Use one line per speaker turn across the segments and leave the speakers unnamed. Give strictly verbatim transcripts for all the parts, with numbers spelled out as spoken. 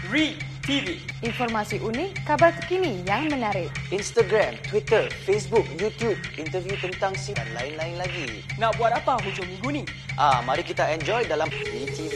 Read T V.
Informasi unik, kabar terkini yang menarik.
Instagram, Twitter, Facebook, YouTube, interview tentang si dan lain-lain lagi.
Nak buat apa hujung minggu ni?
Ah, mari kita enjoy dalam Read T V.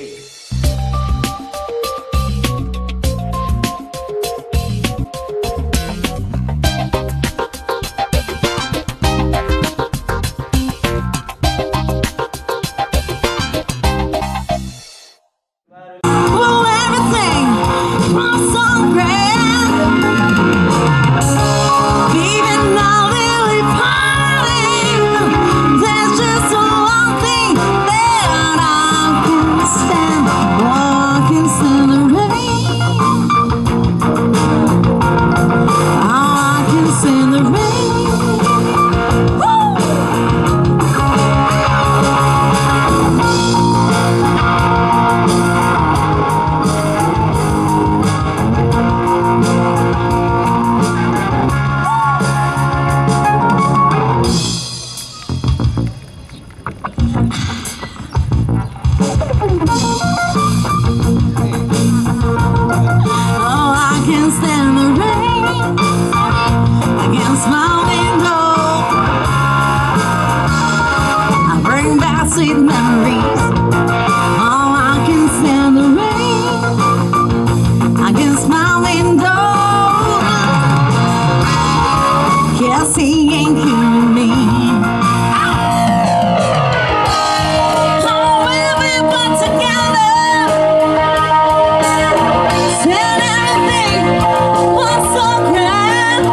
Sweet memories. Oh, I can stand the rain against my window. Guess he ain't killing me. Oh, we'll be put together. Said everything was so grand.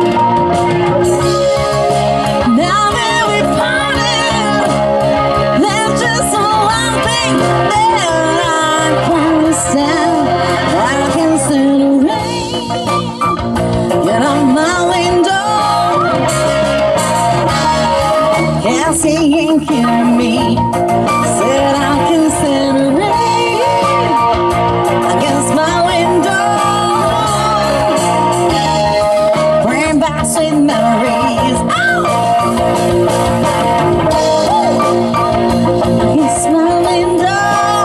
Now that we parted, there's just one thing that I can't stand. I can stand the rain. Get out my window. Guess he ain't hearing me. Said I can stand the rain against my window. Bring back sweet memories. Oh! Against my window.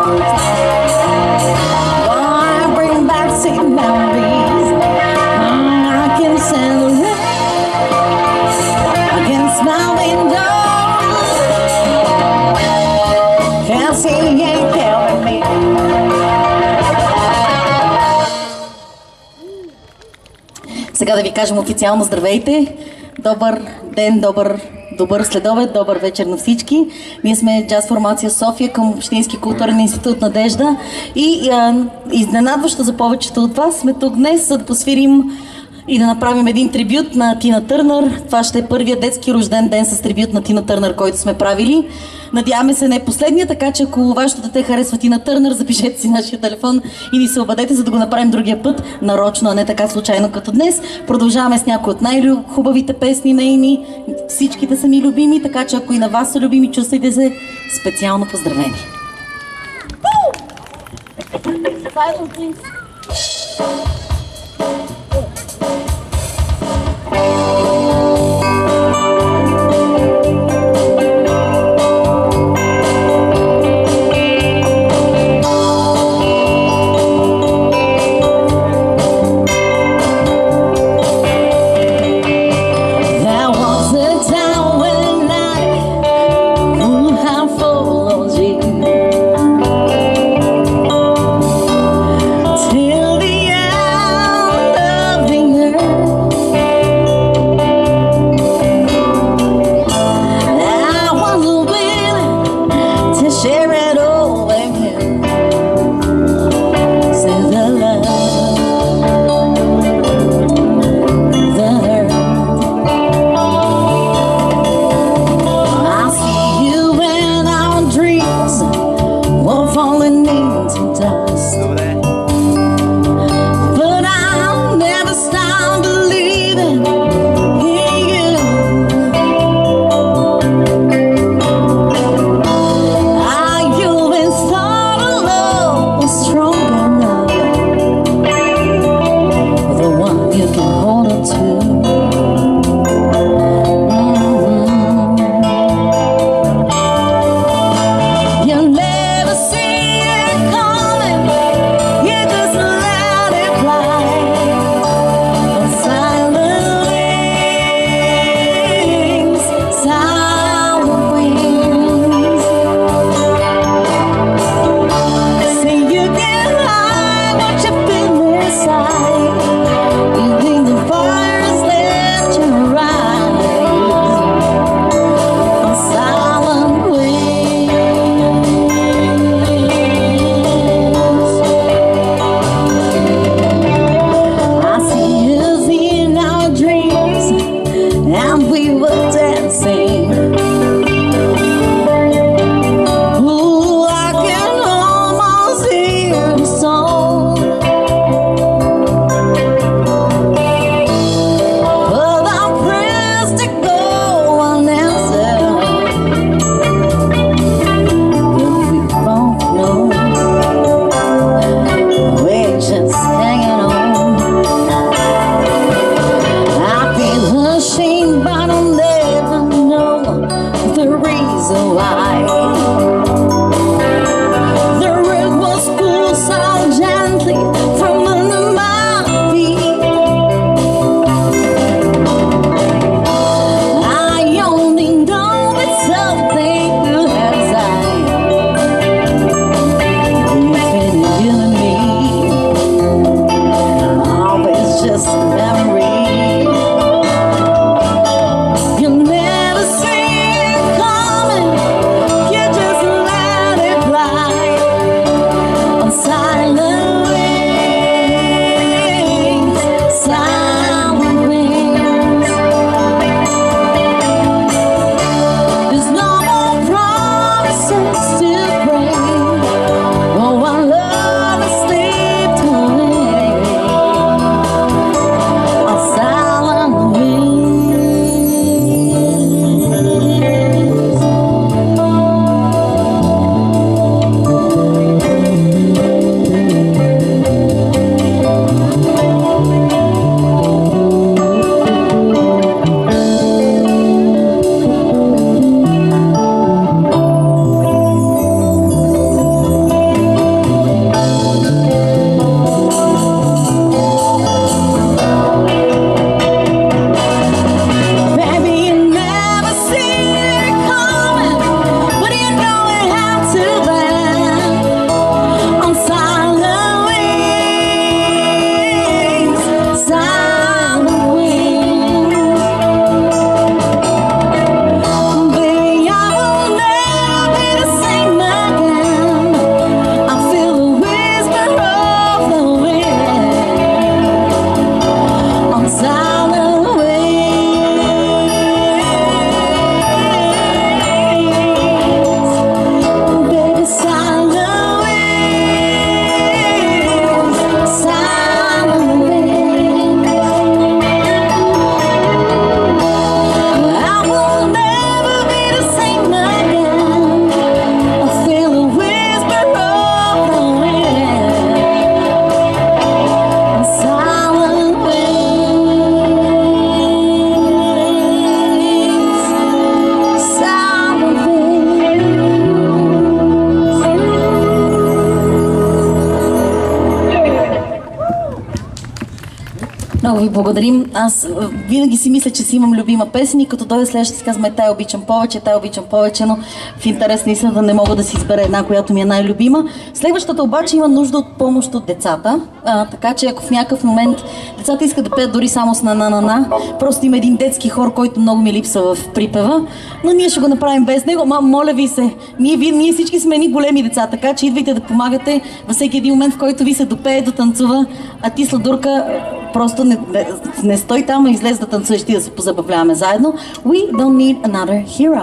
Oh, I bring back sweet memories. Oh, I can stand the rain against my window. Can't see he ain't killing me. Сега да ви кажем официално здравейте. Добър ден, добър, добър следобед, добър вечер на всички. Ние сме джаз формация София към Общински културен институт Надежда и а, изненадващо за повечето от вас сме тук днес, за да посвирим и да направим един трибют на Тина Търнър. Това ще е първият детски рожден ден с трибют на Тина Търнър, който сме правили. Надяваме се не последния, така че ако вашето дете харесва Тина Търнър, запишете си нашия телефон и ни се обадете, за да го направим другия път, нарочно, а не така случайно като днес. Продължаваме с някои от най-хубавите песни нейни. Всичките са ми любими, така че ако и на вас са любими, чувствайте се специално поздравени. Till the end. Много ви благодарим. Аз винаги си мисля, че си имам любима песен и като дойде следващата си казвам, тай обичам повече, тай обичам повече, но в интерес на истината не мога да си избера една, която ми е най-любима. Следващата обаче има нужда от помощ от децата, а, така че ако в някакъв момент децата искат да пеят дори само с на-на-на-на, просто има един детски хор, който много ми липсва в припева, но ние ще го направим без него. Ма, моля ви се, ние, ви, ние всички сме едни големи деца, така че идвайте да помагате във всеки един момент, в който ви се допее, дотанцува, а ти, Сладурка, просто не, не, не стой там, а излез да танцуеш, ти да се позабавляваме заедно. We don't need another hero.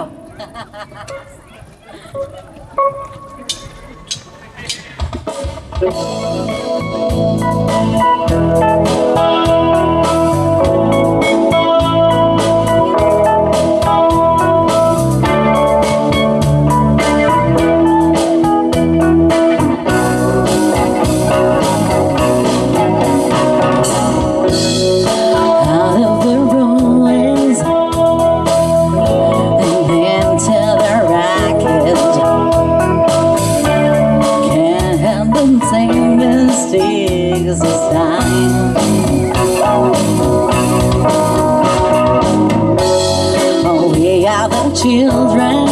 Children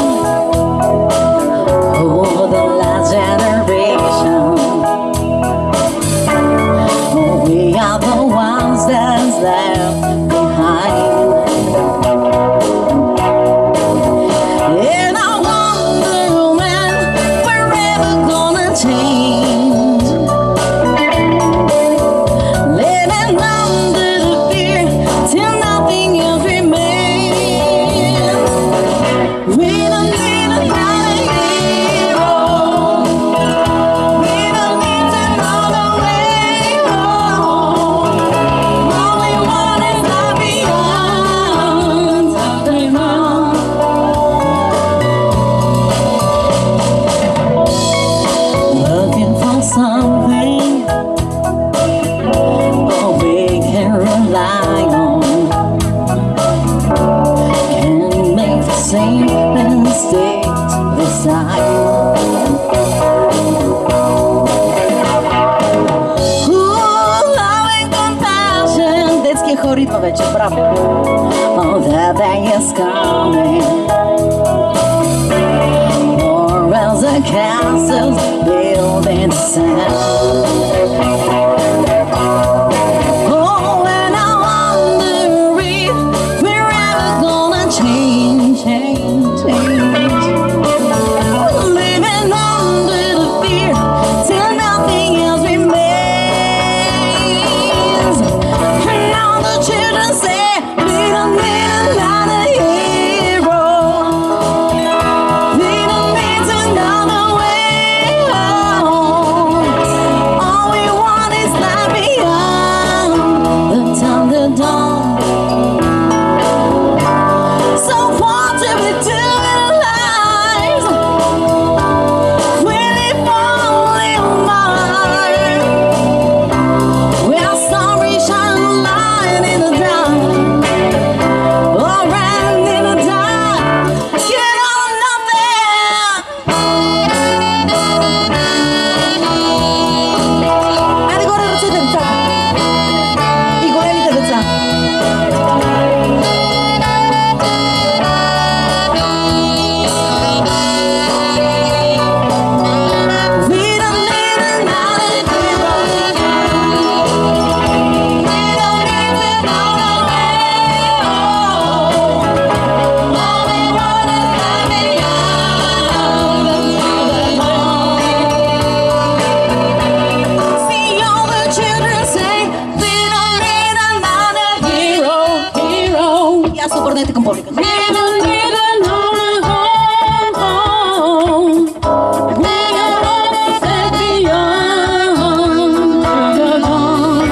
of the last generation, we are the ones that's left behind. And I wonder when we're ever gonna change, living under the fear till nothing else remains. We don't need another hero. We don't need another way home. All we want is love beyond the moon. Looking for something oh, we can rely on. Can't make the same mistakes this time. Ooh, love and compassion. Детския хор идва вече, браво. Oh, that day is coming. Or else the castles built in sand. Oh, and I wonder if we're ever gonna change, change, change. Living under the fear till nothing else remains. And now the children say we don't need another hero. We don't need another way home. All we want is life beyond the Thunderdome. So what do we do in our lives? We live only one. We are sorry, shine a light in the dark. Oh, ran in the dark. Get on nothing. Айде горе ръцете, деца. И големите деца. We don't need another hero. We don't need another way home. All we want is love beyond the Thunderdome. See all the children say we don't need another hero, hero. И аз обърнете към публиката. We don't need another home, home. We are all set beyond the dawn.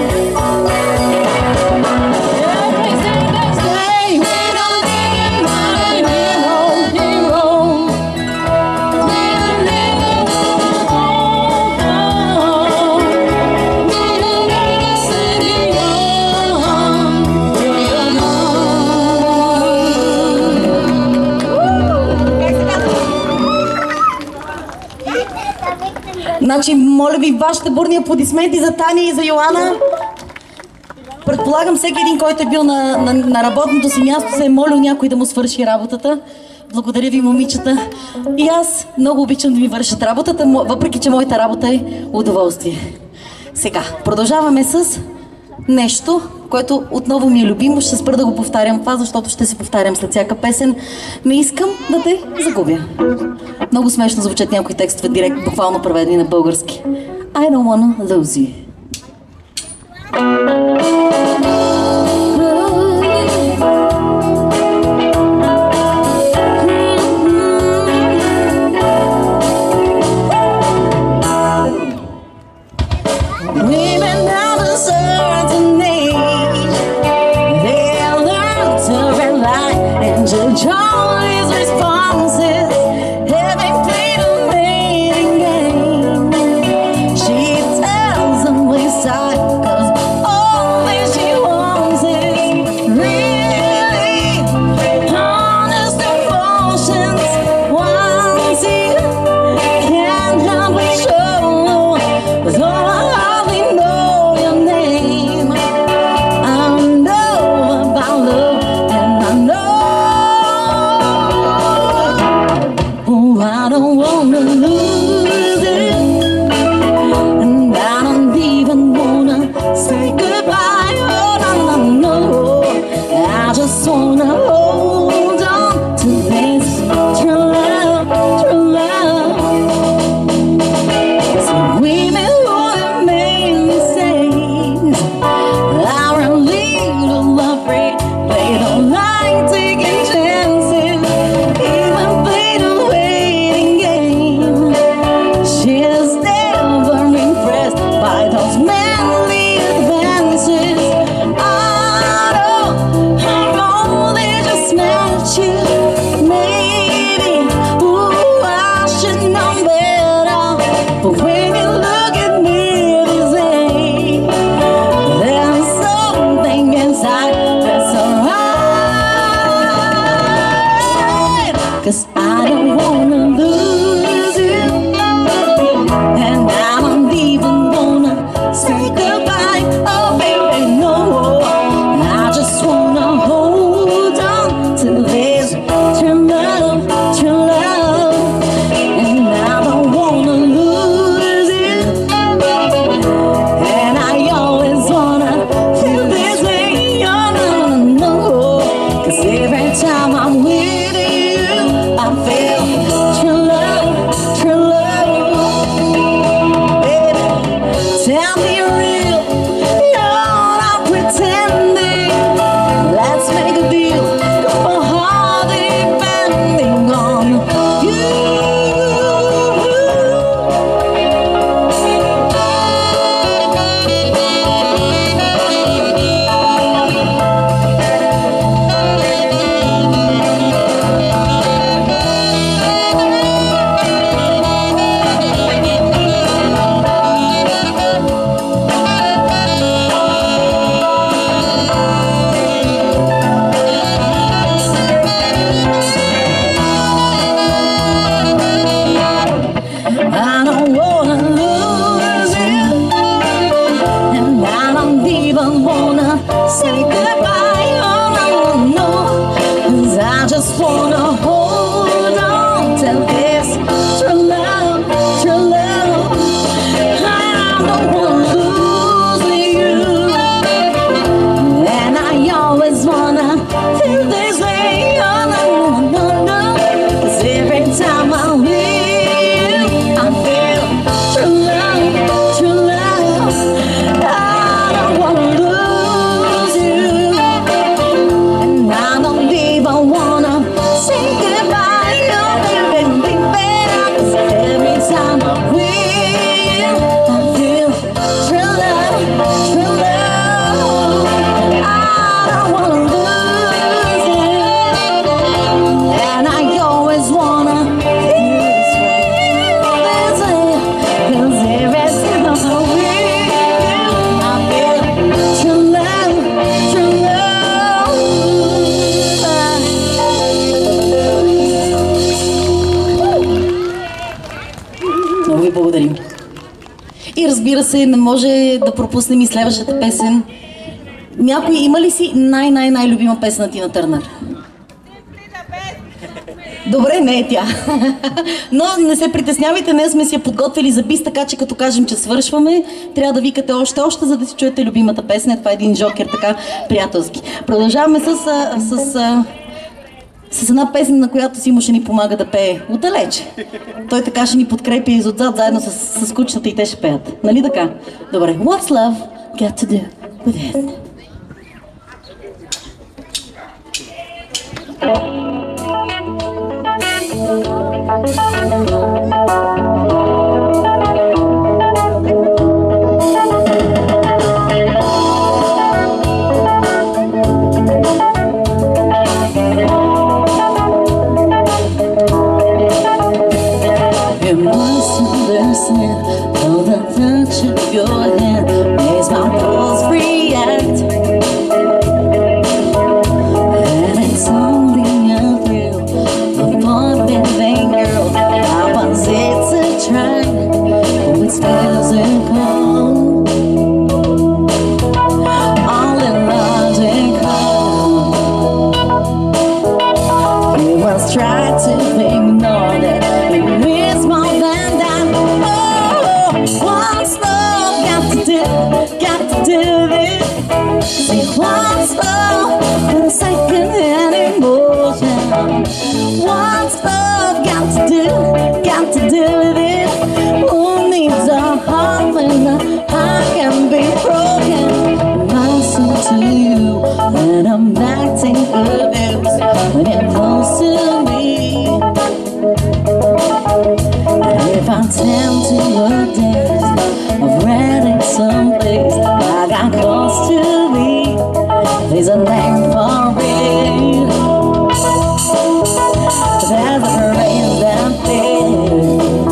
Every single day we don't need another hero, hero. We don't need another home, home. We don't need to set beyond the dawn. Значи, моля ви, вашите бурни аплодисменти за Таня и за Йоана. Предполагам, всеки един, който е бил на, на, на работното си място, се е молил някой да му свърши работата. Благодаря ви, момичета. И аз много обичам да ми вършат работата, въпреки че моята работа е удоволствие. Сега, продължаваме с нещо, което отново ми е любимо. Ще спра да го повтарям това, защото ще се повтарям след всяка песен. Не искам да те загубя. Много смешно звучат някои текстове, директно, буквално преведени на български. I don't wanna lose you. И разбира се, не може да пропуснем и следващата песен. Някой има ли си най-най-най-любима песен на Тина Търнър? Добре, не е тя. Но не се притеснявайте, днес сме си я подготвили за бис, така че като кажем, че свършваме, трябва да викате още-още, за да си чуете любимата песен. Това е един жокер, така приятелски. Продължаваме с, с, с, с една песен, на която Симо ще ни помага да пее отдалече. Той така ще ни подкрепя изотзад, заедно с, с кучетата и те ще пеят. Нали така? Добре. What's love got to do with it?
You must understand how the touch of your hand makes my pulse react. And it's only a thrill of one-living girl. I once it's a try, oh, it's physical. All in logical. You must try to ignore that. It means more than that. Oh, what's love got to do? Got to do this. See, what's love for a second-hand emotion? What's love got to do? Got to do with it. Who needs a heart when the heart can be broken? Listen to you when I'm acting abused. When you're close to me, if I tend to a dance, I've read it someplace. I got close to me. There's a name for it. There's a phrase that fits.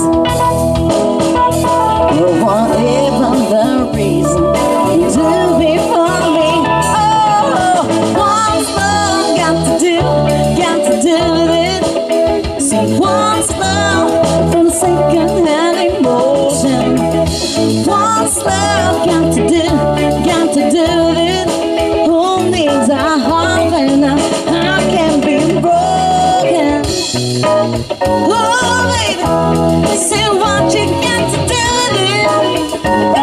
Whatever the reason to be for me. Oh, what's love got to do? Got to do with it. See, what's love for the second-hand emotion? What's love got to do? Got to do with it. Who needs a heart when I, I can be broken? Oh, baby, see what you got to do with it.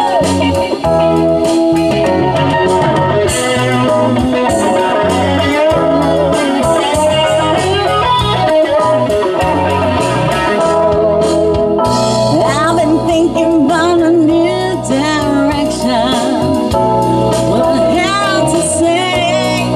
I've been thinking about a new direction. What the hell to say?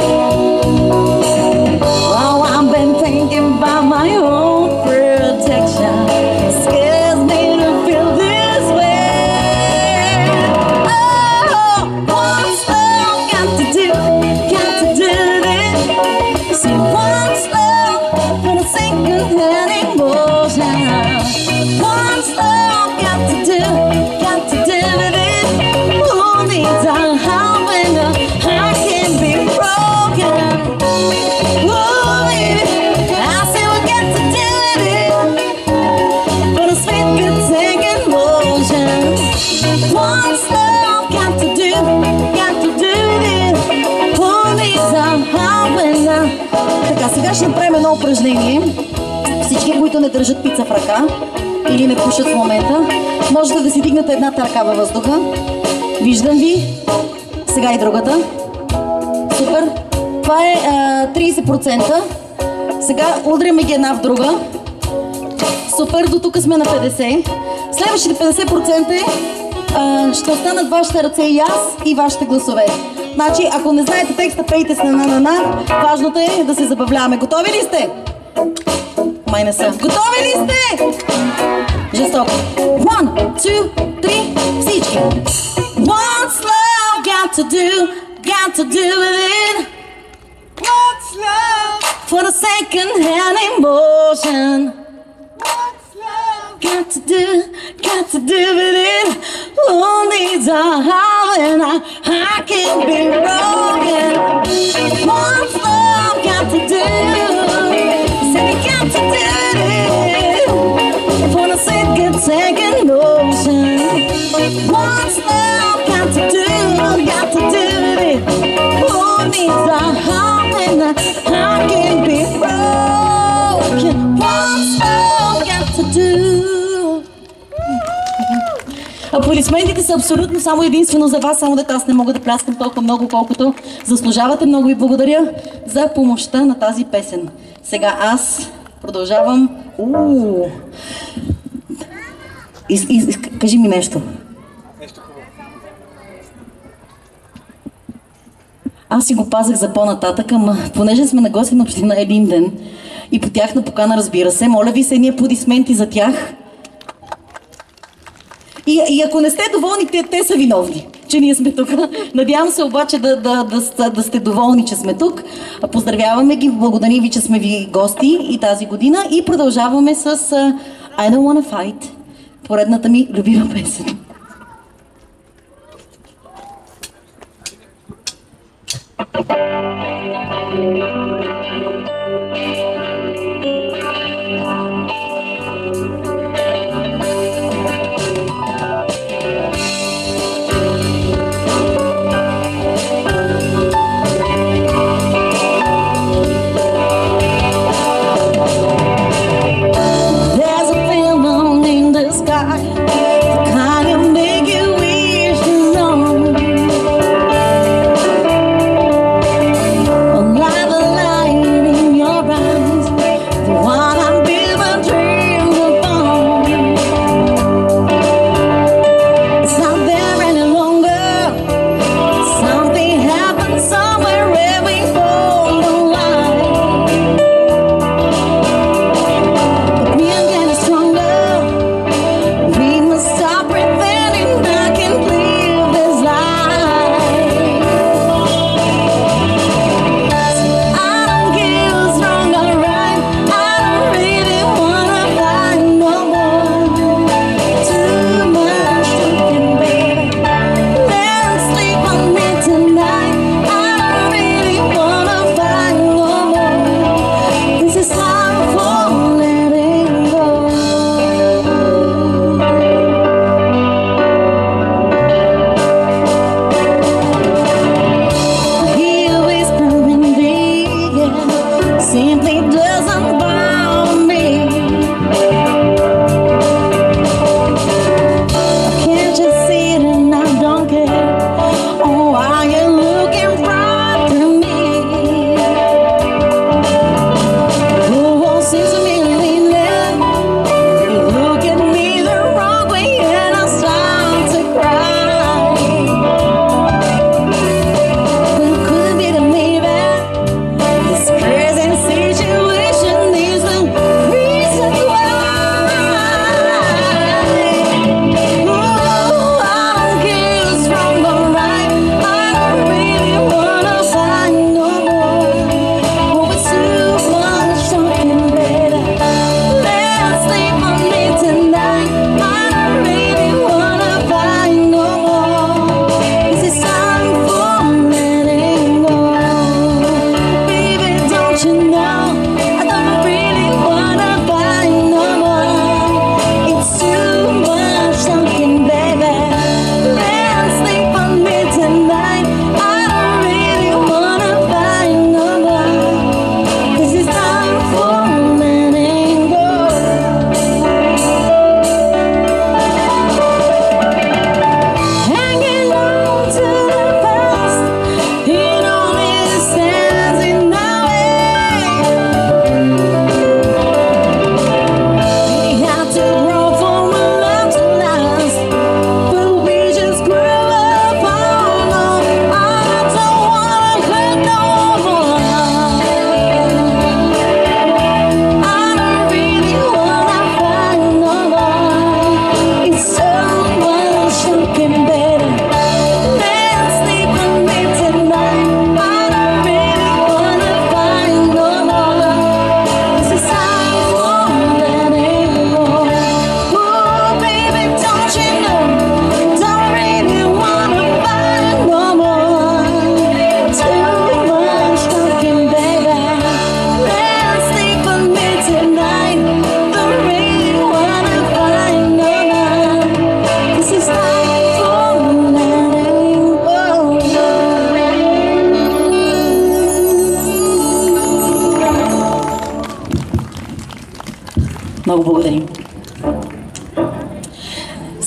Oh, I've been thinking about my own protection. Scares me to feel this way. Oh, what's love got to do? Got to do this. See, what's love for the second-hand emotion? What's love got to do? Got to do with it. Who needs a heart when the heart can be broken? Oh, baby, I say we got to do with it. But a sweet good second motion. What's love got to do? Got to do with it. Who needs a heart when the... Така, сега ще направим едно упражнение. Всички, които не държат пица в ръка или не пушат в момента, можете да си дигнете едната ръка във въздуха. Виждам ви. Сега и другата. Супер. Това е а, трийсет процента. Сега удряме ги една в друга. Супер, до тук сме на петдесет. Следващите петдесет процента а, ще останат вашите ръце и аз и вашите гласове. Значи, ако не знаете текста, пейте с на-на-на-на. Важното е да се забавляваме. Готови ли сте? Май не са. Готови ли сте? Жестоко. One, two, three, всички. What's love got to do? Got to do with it? What's love for the second-hand emotion? What's love got to do? Got to do with it? Who needs a heart when I, I can be broken? What's love got to do? Say we got to do it for the second motion. What's love got to do? Got to do with it.
Аплодисментите са абсолютно само единствено за вас, само дето аз не мога да пляскам толкова много, колкото заслужавате. Много ви благодаря за помощта на тази песен. Сега аз продължавам. Уу. Из, из, из, кажи ми нещо.
Нещо хубаво.
Аз си го пазах за по-нататък, ама понеже сме на гости на община Илинден и по тяхна покана, разбира се, моля ви се едни аплодисменти за тях. И, и ако не сте доволни, те, те са виновни, че ние сме тук. Надявам се обаче да, да, да, да сте доволни, че сме тук. Поздравяваме ги, благодарим ви, че сме ви гости и тази година. И продължаваме с uh, I Don't Wanna Fight, поредната ми любима песен.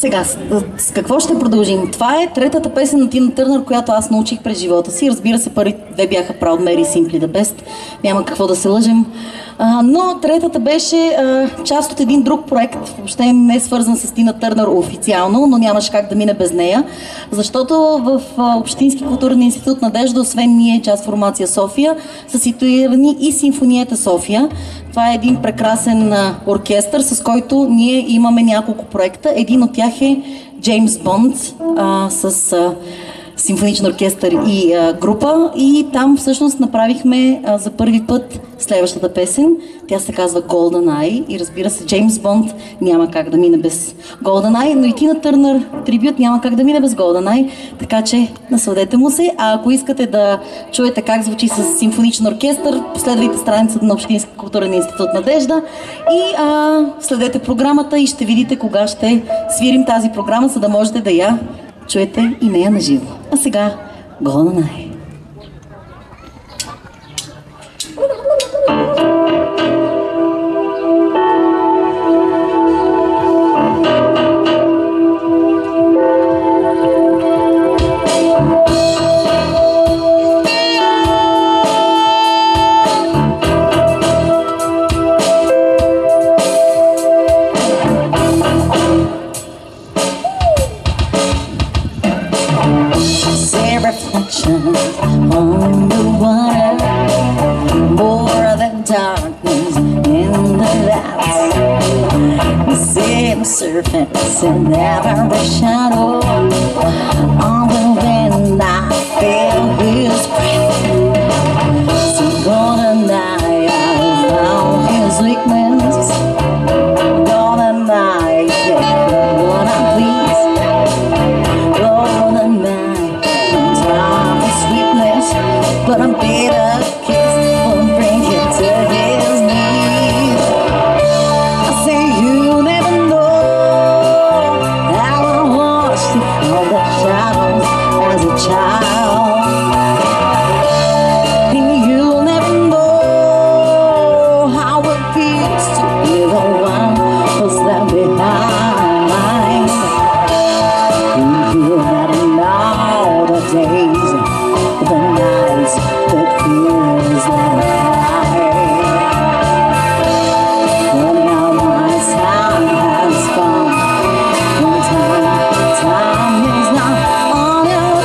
Сега, с, с какво ще продължим? Това е третата песен на Тина Търнър, която аз научих през живота си. Разбира се, първи две бяха Proud Mary и Simply the Best. Няма какво да се лъжем. А, но третата беше а, част от един друг проект, въобще не е свързан с Тина Търнър официално, но нямаше как да мине без нея. Защото в а, Общински културен институт Надежда, освен ние, Джаз формация София, са ситуирани и Симфонията София. Това е един прекрасен а, оркестър, с който ние имаме няколко проекта. Един от тях е Джеймс Бонд а, с а, симфоничен оркестър и а, група. И там всъщност направихме а, за първи път следващата песен. Тя се казва Golden Eye и разбира се, Джеймс Бонд няма как да мине без Golden Eye, но и Тина Търнър трибют няма как да мине без Golden Eye, така че насладете му се. А ако искате да чуете как звучи с симфоничен оркестър, последвайте страницата на Общински културен институт Надежда и а, следете програмата и ще видите кога ще свирим тази програма, за да можете да я чуете и нея на живо. А сега Golden Eye. On the water, more than darkness in the lights. The same surface and every shadow. On the wind I feel his breath. So golden eye, I found his weakness. Golden eye, take what I please. Golden eye, but I'm bitter, kiss won't bring him to his knees. I say you never know how I watched you from the shadows as a child. And you'll never know how it feels to be the one who's left behind. You'll never know the days, the nights that feels like fire. But now my time has come. When time, time is not on your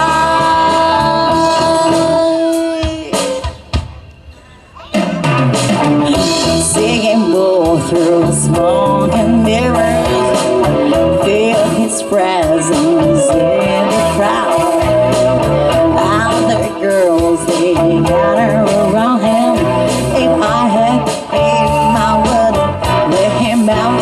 side. Seeing more through smoke and mirrors, feel his presence in the crowd. Other girls, they gather around him. If I had faith, I would let him out.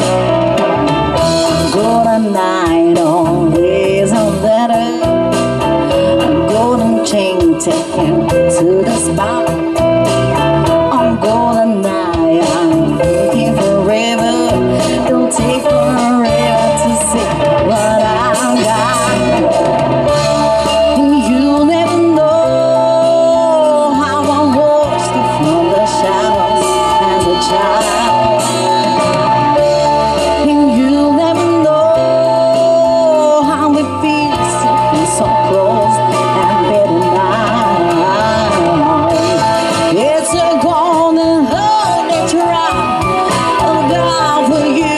Golden night, always a letter. A golden chain, take him to the spot. On golden night, I'm thinking forever. Don't take forever to see what I've got. You'll never know how I watched you from the shadows as a child. And you'll never know how it feels to be so close and better now. It's a golden holy trial of God for you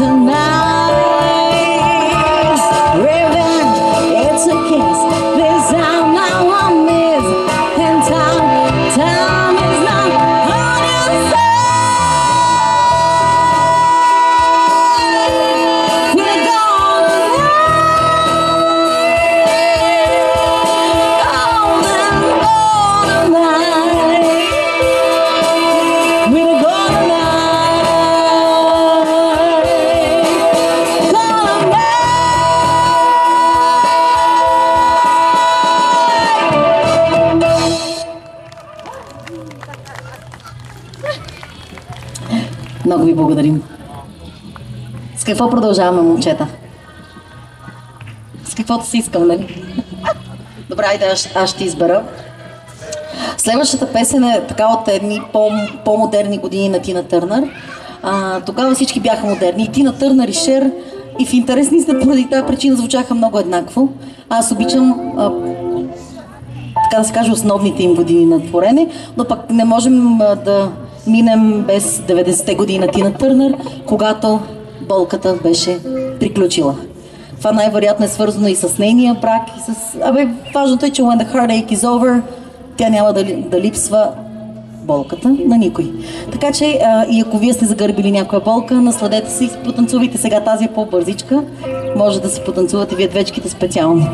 tonight. Revenge, it's a kiss. This time now I miss, and time, time is not on your side. We're golden night, golden, golden night. We're golden night, golden night. Много ви благодарим. С какво продължаваме, момчета? С каквото си искам, нали? Добре, айде, аз, аз ще избера. Следващата песен е така от едни по, по-модерни години на Тина Търнър. А, тогава всички бяха модерни. И Тина Търнър и Шер И в интересни сте, поради тази причина звучаха много еднакво. Аз обичам, а, така да се каже, основните им години на творене, но пък не можем а, да минем без деветдесетте години на Тина Търнър, когато болката беше приключила. Това най-вероятно е свързано и с нейния брак, и с... Абе, важното е, че when the heartache is over, тя няма да, да липсва болката на никой. Така че, а, и ако вие сте загърбили някоя болка, насладете се и потанцувайте. Сега тази е по-бързичка. Може да се потанцувате вие двечките специално.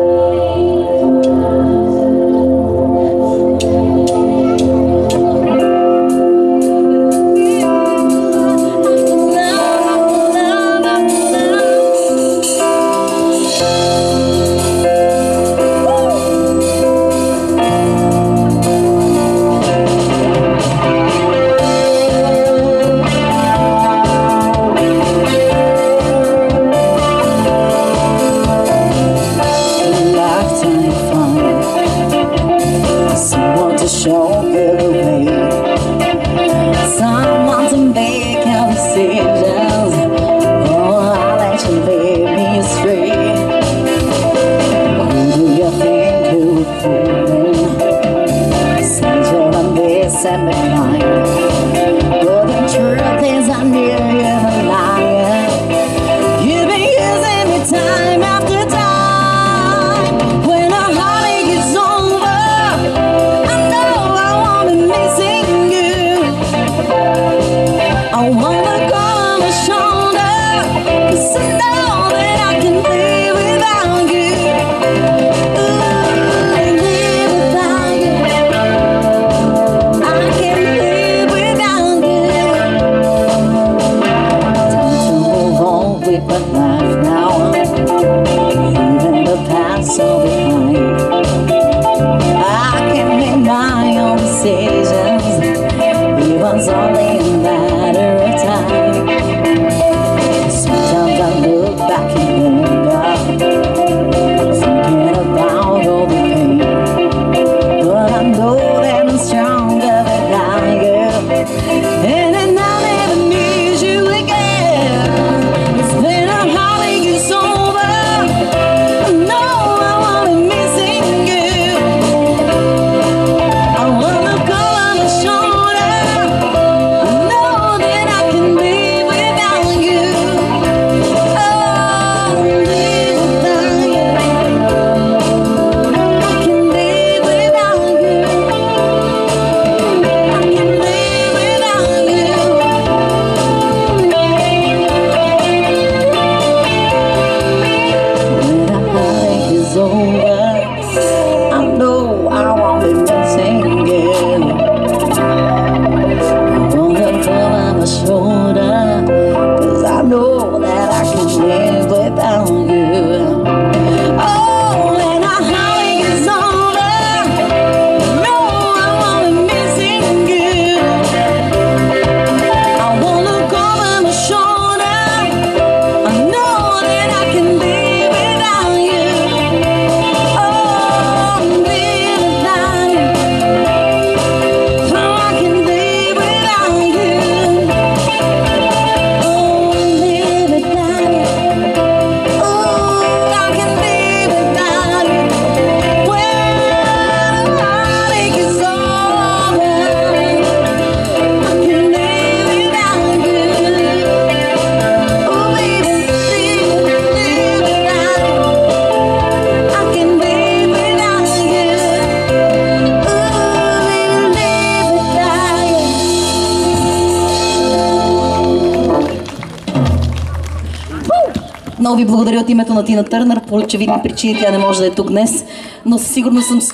Много ви благодаря от името на Тина Търнър. По очевидни причини тя не може да е тук днес, но със сигурност съм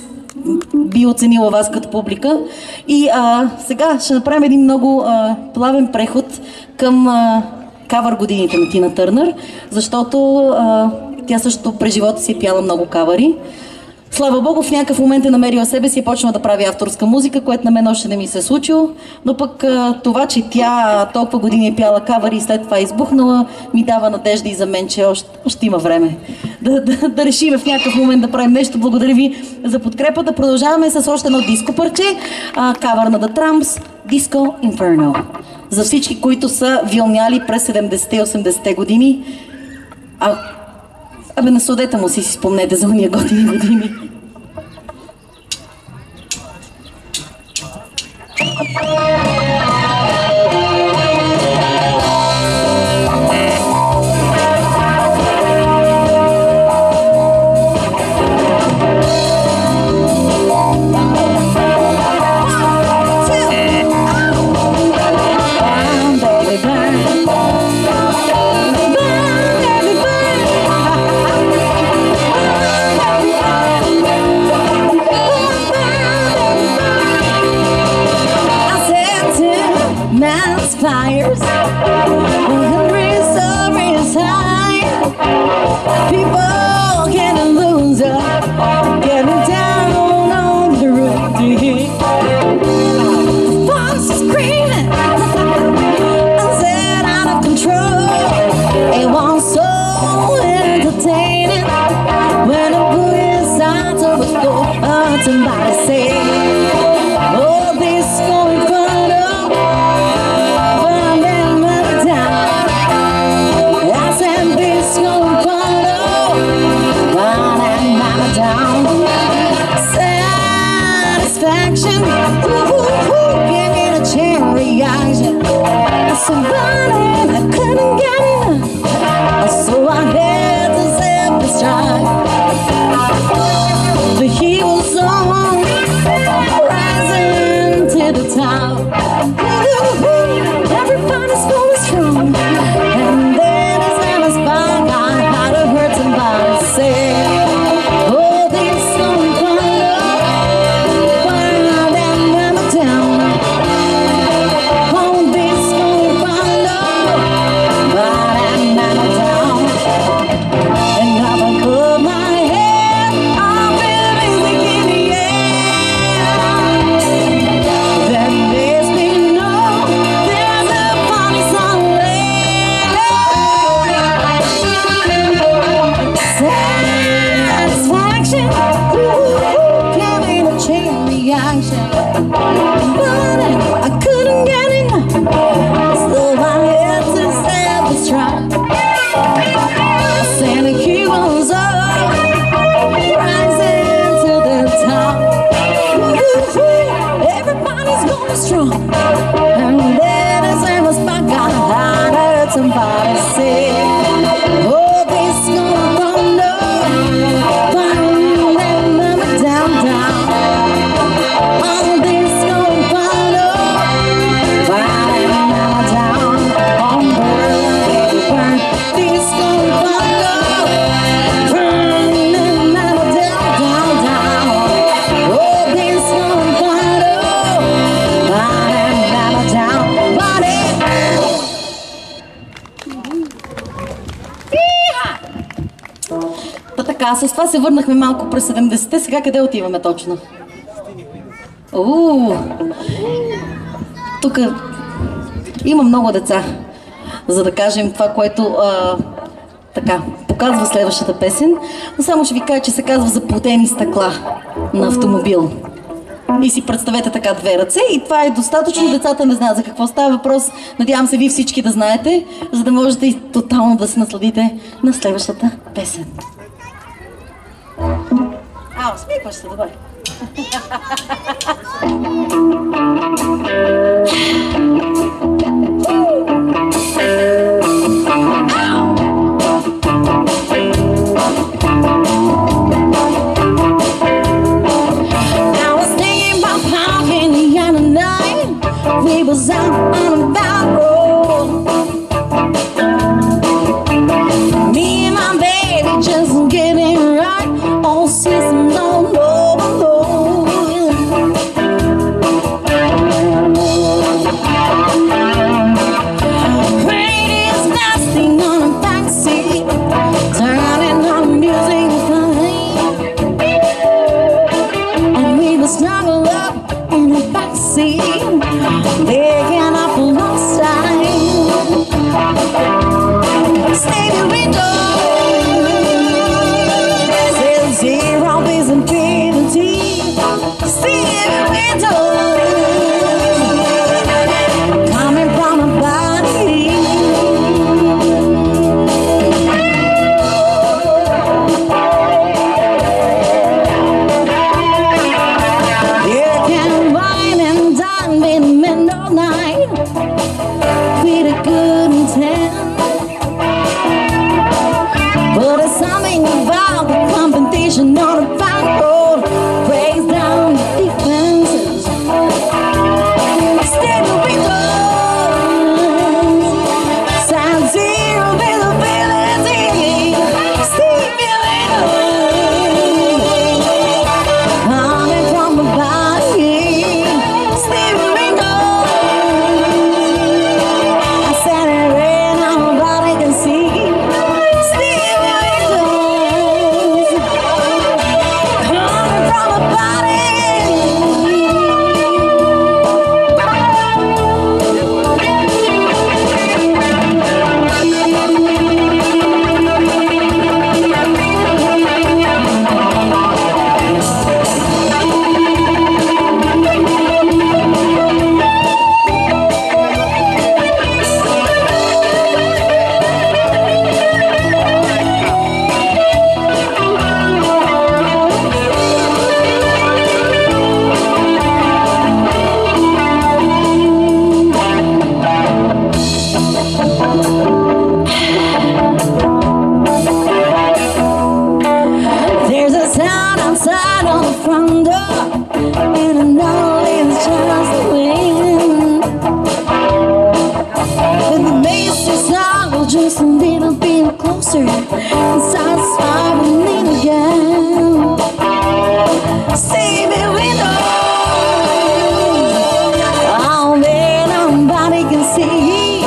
би оценила вас като публика. И а, сега ще направим един много а, плавен преход към а, кавър годините на Тина Търнър, защото а, тя също през живота си е пяла много кавъри. Слава Богу, в някакъв момент е намерила себе си и е почнала да прави авторска музика, което на мен още не ми се е случило, но пък това, че тя толкова години е пяла кавъри и след това е избухнала, ми дава надежда и за мен, че още, още има време да, да, да решим в някакъв момент да правим нещо. Благодаря ви за подкрепата. Продължаваме с още едно диско парче, кавър на The Tramps, Disco Inferno. За всички, които са вилняли през седемдесетте и осемдесетте години, А, абе, насладете му си, си спомнете за уния готини години.
Fires, hungry, sorry is high. People getting loser, getting down on the road. Folks screaming, set out of control. It was so entertaining when the boogie starts to go. Oh, somebody say, oh, this going fun up. Satisfaction, ooh, give me the chain reaction. Somebody I couldn't get enough, so I had to step aside. The heat was on, rising to the top. Ooh, everybody's going strong, and then as I was by, I had to hurt somebody say, oh, this song. I couldn't get enough, so I had to step aside. Santa he was up, rising to the top. Everybody's going strong, and then as I was back, I heard somebody say, oh, this gonna come up, find that mama down, down. Oh, this gonna find up, find that mama down. On burn, burn, this gonna find up, burn that mama down, down, down. Oh, this gonna find up, find that mama down, body.
Та така, с това се върнахме малко през седемдесетте, сега къде отиваме точно? Уу, тук има много деца, за да кажем това, което а, така показва следващата песен. Но само ще ви кажа, че се казва заплатени стъкла на автомобил. И си представете така две ръце и това е достатъчно. Децата не знаят за какво става въпрос. Надявам се ви всички да знаете, за да можете и тотално да се насладите на следващата песен. А, усмихваш се, добре.
We was out on a back road. Me and my baby just getting right. All systems on overload. Radio's blasting on a backseat, turning on music fine. And we was snuggled up in a backseat, picking up a lost front door, and I know it's just the wind. When the maces snuggle just a little bit closer, and start smiling again. See me window, oh man, nobody can see.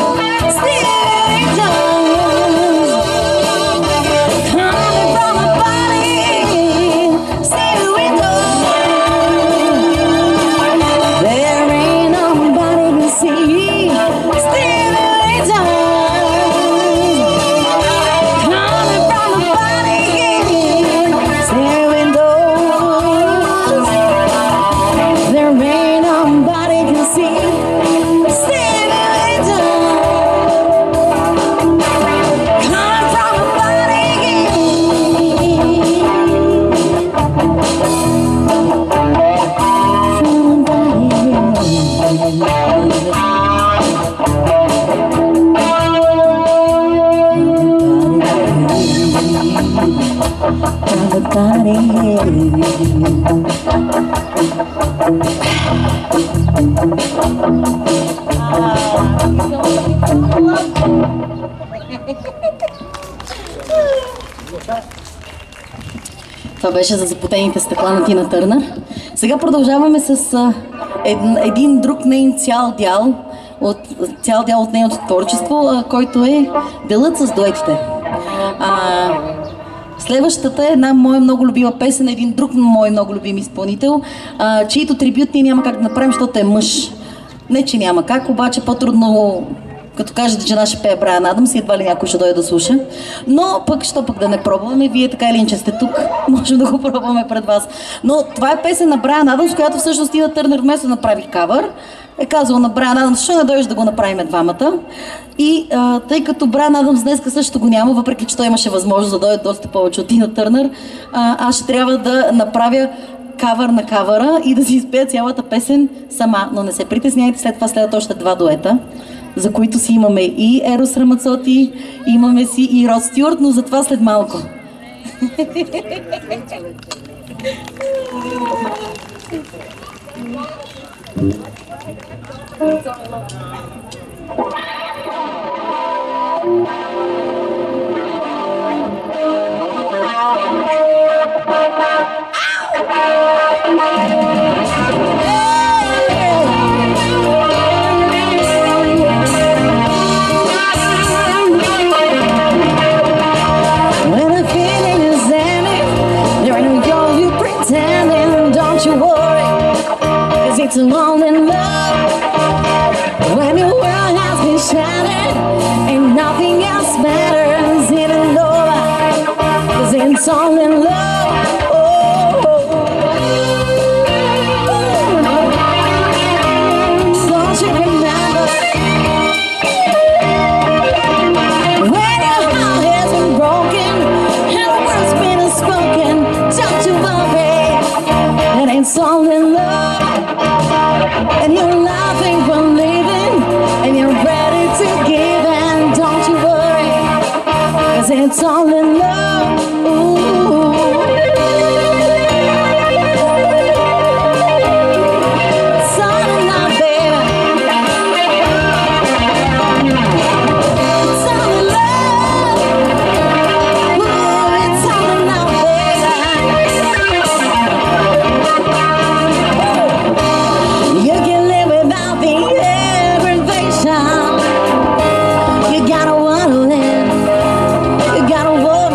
Това беше за запотените стъкла на Тина Търнър. Сега продължаваме с а, един, един друг нейн цял дял от, цял дял от нейното творчество, а, който е делът с дуетите. А, следващата е една моя много любима песен, един друг мой много любим изпълнител, а, чието трибют ние няма как да направим, защото е мъж. Не, че няма как, обаче по-трудно, като кажете, че жена ще пее Брайан Адамс и едва ли някой ще дойде да слуша. Но пък, що пък да не пробваме, вие така или иначе сте тук, можем да го пробваме пред вас. Но това е песен на Брайан Адамс, която всъщност Тина Търнър вместо да направи кавър, е казала на Брайан Адамс, ще не дойдеш да го направим двамата. И а, тъй като Брайан Адамс днеска също го няма, въпреки че той имаше възможност да дойде доста повече от Тина Търнър, а, аз ще трябва да направя кавър на кавъра и да си изпея цялата песен сама. Но не се притесняйте, след това следват още два дуета, за които си имаме и Ерос Рамацоти, имаме си и Род Стюарт, но за това след малко.
It's alone in love when your world has been shattered and nothing else matters even over, 'cause it's all in love. Oh, don't you remember when your heart has been broken and the words been unspoken? Don't you worry, that it's all in love. And you're laughing for living, and you're ready to give, and don't you worry, 'cause it's all in love. Ooh. It's all in love, baby. It's all in love. Ooh, it's all in love, baby. You can live without the aggravation. You gotta wanna live. You gotta wanna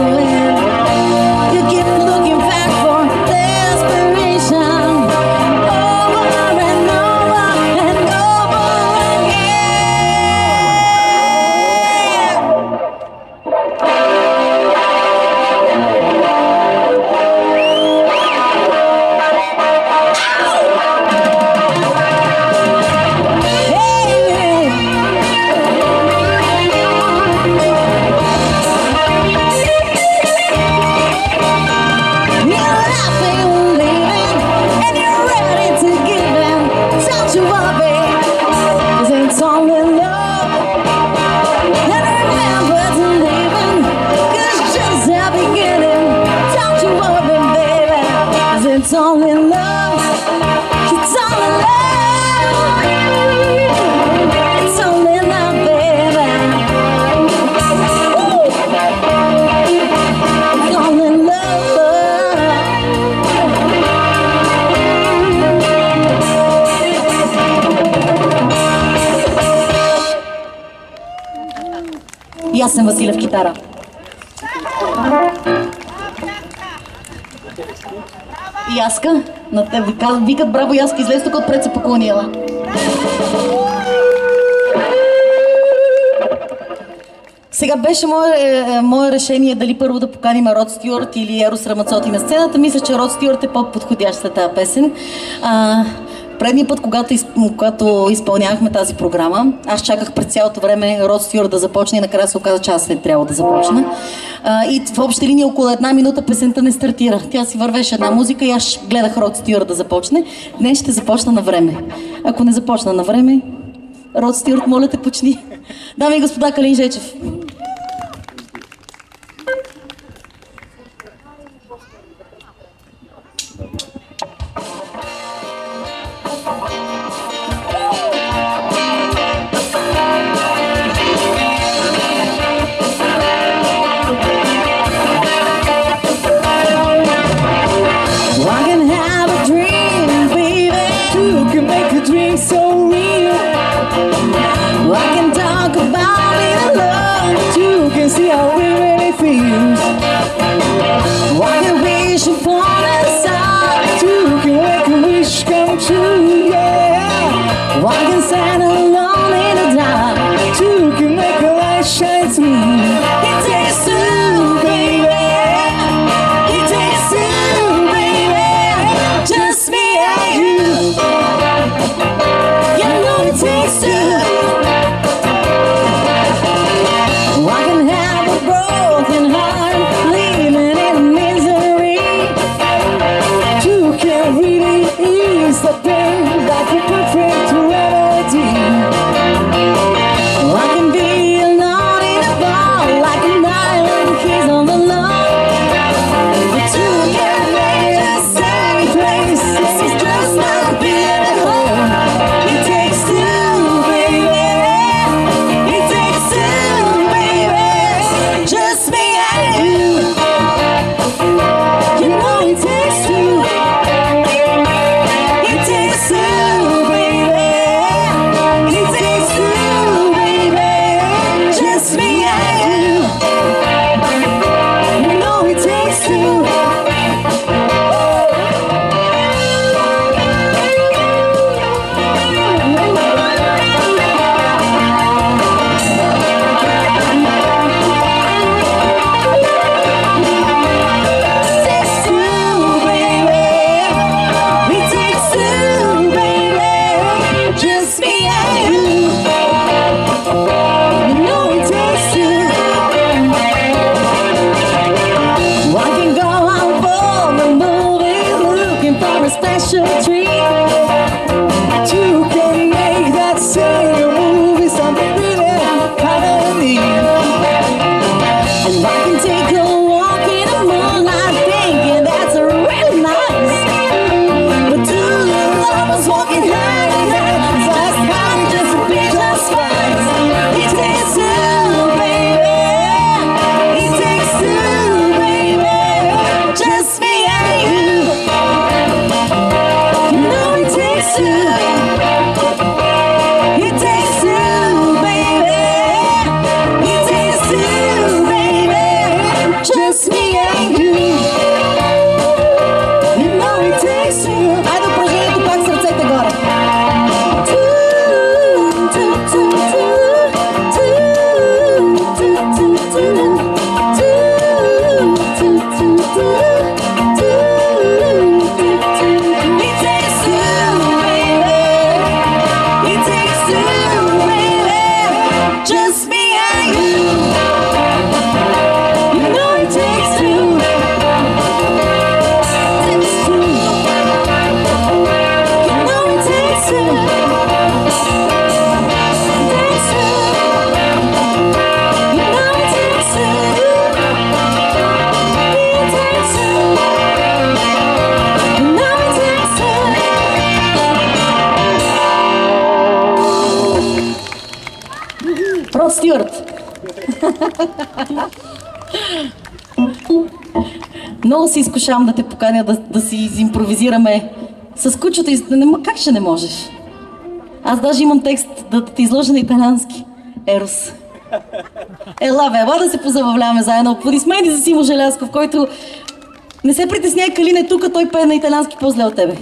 in love. It's all in love. It's all in love, baby. Woo! It's all in love.
Ясен Василев китара. Яска, на те викат браво, Яска, излез тук отпред, се поклони, ела. Сега беше мое, е, мое решение дали първо да поканим Род Стюарт или Ерос Рамацоти на сцената. Мисля, че Род Стюарт е по-подходящ за тази песен. А, предния път, когато, из, когато изпълнявахме тази програма, аз чаках през цялото време Род Стюарт да започне и накрая се оказа, че аз не трябва да започна. А, и в общи линии около една минута песента не стартира. Тя си вървеше една музика и аз гледах Род Стюарт да започне. Днес ще започна на време. Ако не започна на време, Род Стюарт, моля те, почни. Дами и господа, Калин Жечев.
See how it really feels. I can wish upon a star. You can make a wish come true, yeah. I can stand alone in the dark. You can make a light shine through. It takes two, baby. It takes two, baby. Just me and you. You know it takes two. I can have a broken heart, living in misery. You can really ease the pain like a perfect remedy. I can be alone in a bar like an island keys on the lawn. But you can make the same place. It's just not being at home. It takes two, baby. It takes two. Just me and you. You know it takes two. It takes two, baby. It takes two, baby. Just me and you. You know it takes two. Special treat. You can make that same movie something really kind of neat. And I can take a walk in the moonlight thinking that's really nice. But two lovers walking hand in hand, so that's not just a bit just fine. It takes two, baby. It takes two, baby. Just me and you. You know it takes two.
Род Стюарт. Много се изкушавам да те поканя да, да си импровизираме с кучето. Из... Как ще не можеш? Аз даже имам текст да те изложа на италиански. Ерос. Ела, бе, ела да се позабавляваме заедно. Аплодисменти за Симо Желязков, който не се притесняй, Калин е тук, той пее на италиански по-зле от тебе.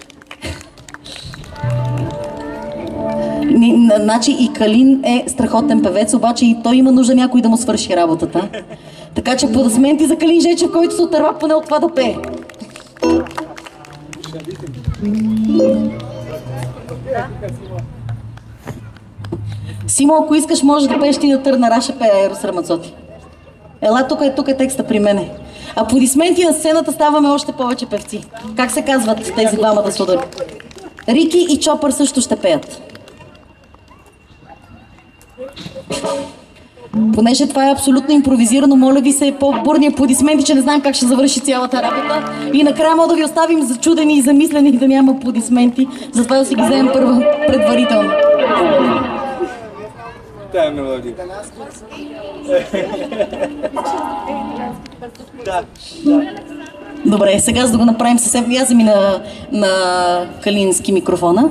Значи и Калин е страхотен певец, обаче и той има нужда някой да му свърши работата. Така че аплодисменти за Калин Жечев, който се отърва поне от това да пее. Симо, ако искаш, може да пееш ти на Търна Раша, пее Ерос Рамацоти. Ела, тук е, тук е текста при мене. Аплодисменти на сцената, ставаме още повече певци. Как се казват тези двама да сладори? Рики и Чопър също ще пеят. Понеже това е абсолютно импровизирано, моля ви се по-бурни аплодисменти, че не знам как ще завърши цялата работа. И накрая мога да ви оставим зачудени и замислени да няма аплодисменти, затова да си ги вземем първо предварително.
Тая мелодия. Да.
Добре, сега за да го направим съвсем, я вземи на, на Калински микрофона.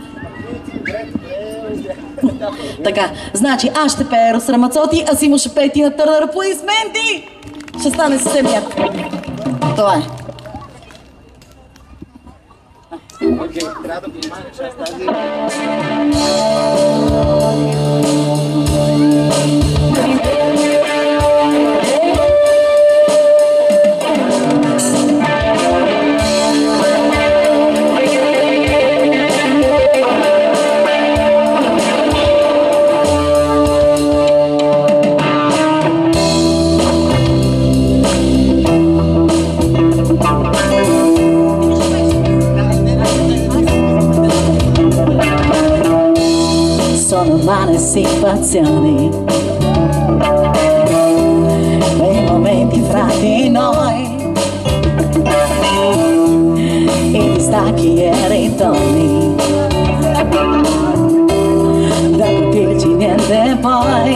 Така, значи аз ще пея Ерос Рамацоти, а Симо ще пее Тина Търнър. Аплодисменти! Ще стане съвсем яко. Това е.
Окей, трябва да внимаваш с тази...
Sono umane situazioni, quei momenti fra di noi, i distacchi e ritorni, da capirci niente poi,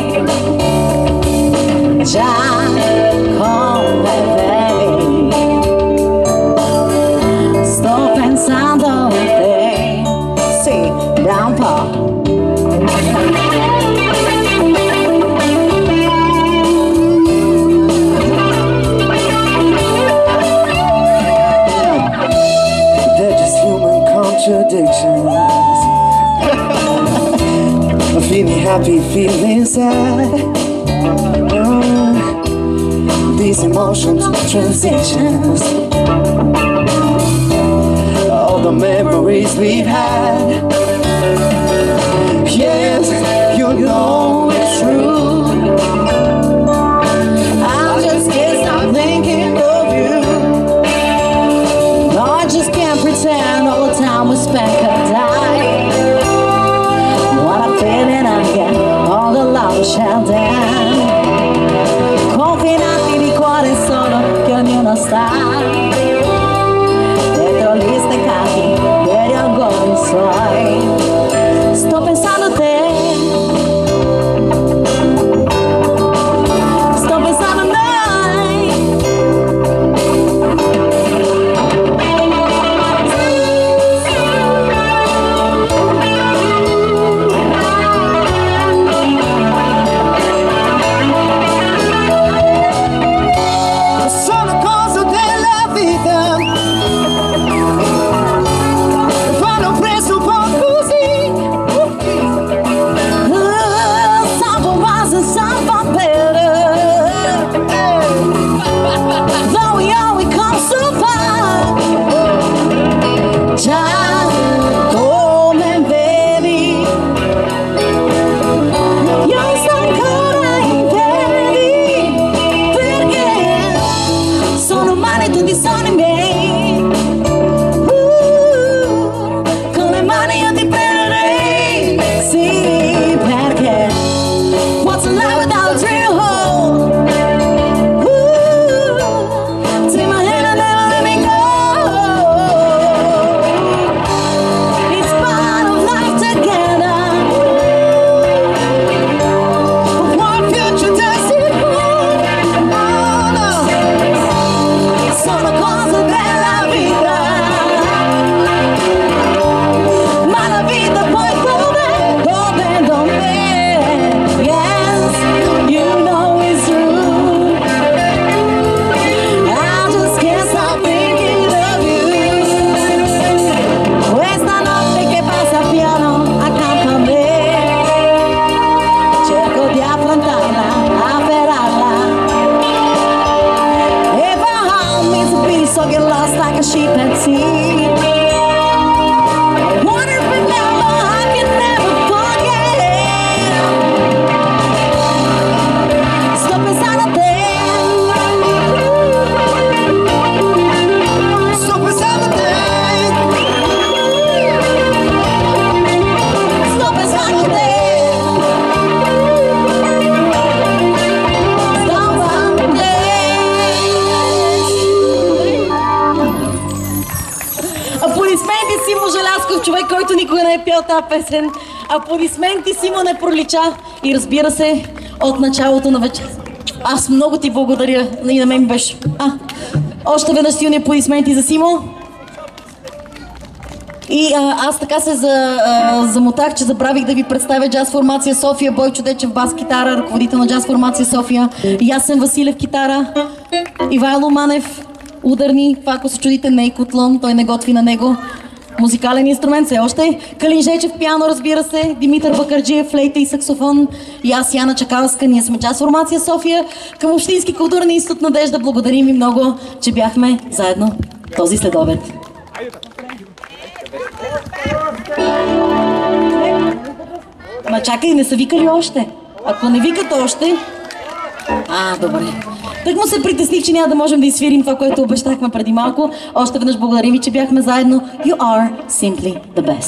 già come vedi, sto pensando a te, sì, da un po'.
They're just human contradictions. Feeling happy, feeling sad. Oh, these emotions, transitions. All the memories we've had. Yes, you know it's true. I just can't stop thinking of you.
No, I just can't pretend all the time we spent could die. What I'm feeling I get, all the love we shared then. Confinati di cuore solo che ognuno sta dietro gli steccati degli orgogli suoi. Sto pensando a te, sto pensando a noi.
Симо Желязков, човек, който никога не е пял тази песен. Аплодисменти, Симо не пролича. И разбира се, от началото на вечер. Аз много ти благодаря. И на мен беше. А, още веднъж силни аплодисменти за Симо. И а, аз така се за, а, замотах, че забравих да ви представя джаз формация София. Бойчо Дечев бас китара, ръководител на джаз формация София. Ясен Василев китара. Ивайло Манев ударни. Това, ако се чудите, не е котлон, той не готви на него. Музикален инструмент все още. Калин Жечев пиано, разбира се. Димитър Бакърджиев флейта и саксофон. И аз, Яна Чакалска. Ние сме джаз формация София. Към Общински културен институт Надежда благодарим ви много, че бяхме заедно този следобед. Ма чакай, не са викали още. Ако не викат още... А, добре. Так му се притесних, че няма да можем да изсвирим това, което обещахме преди малко. Още веднъж благодарим ви, че бяхме заедно. You are simply the best.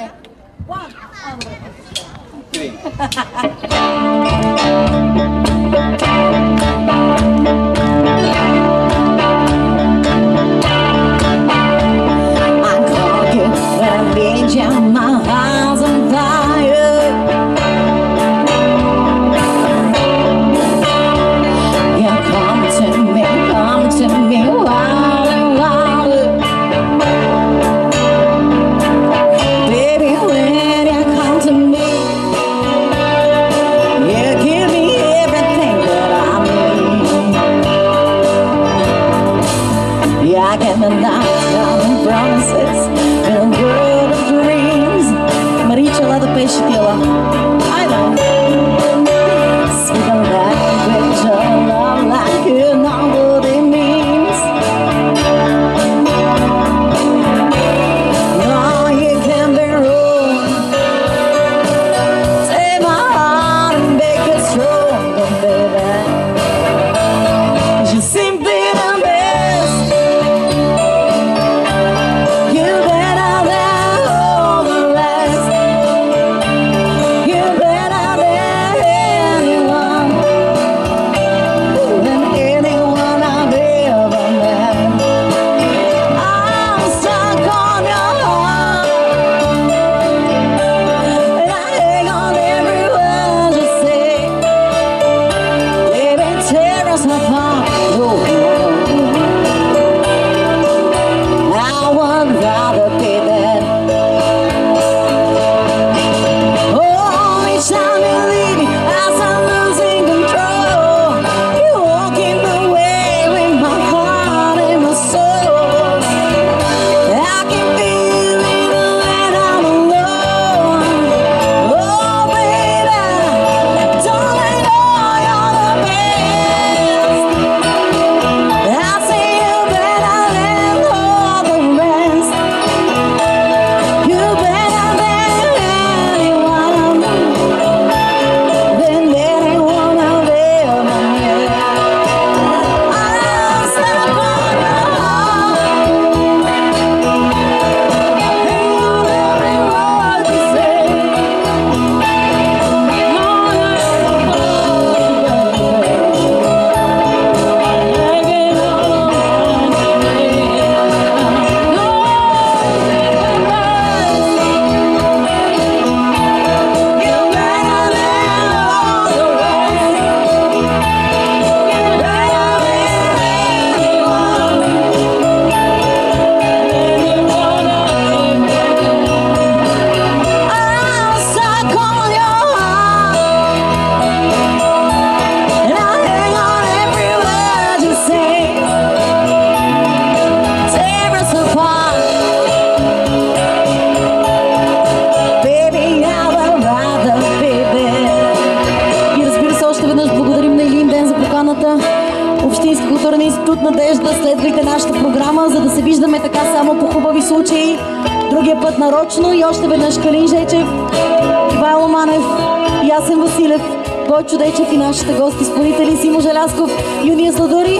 Общински културен институт Надежда. Следвайте нашата програма, за да се виждаме така само по хубави случаи. Другия път нарочно. И още веднъж Калин Жечев, Ивайло Манев, Ясен Василев, Бойчо Дечев и нашите гости изпълнители Симо Желязков, Юния Сладури.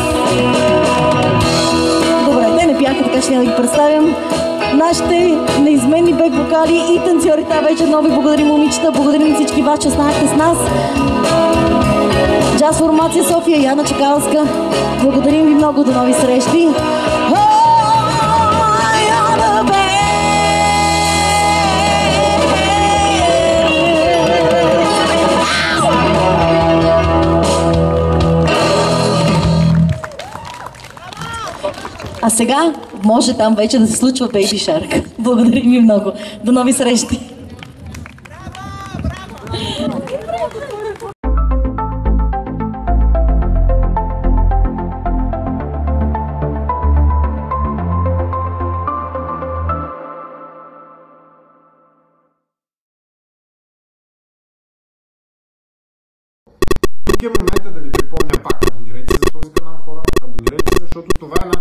Добре, те не пяха, така ще няма да ги представям. Нашите неизменни бек вокали и танцори тази вечер. Много ви благодарим, момичета. Благодарим всички вас, че останахте с нас. Джаз формация София, Яна Чакалска. Благодарим ви много, до нови срещи. Oh, Сега може там вече да се случва Baby Shark. Благодарим ви много. До нови срещи!
Тук е момента да ви припомня пак, абонирайте се за този канал, хора, абонирайте се, защото това е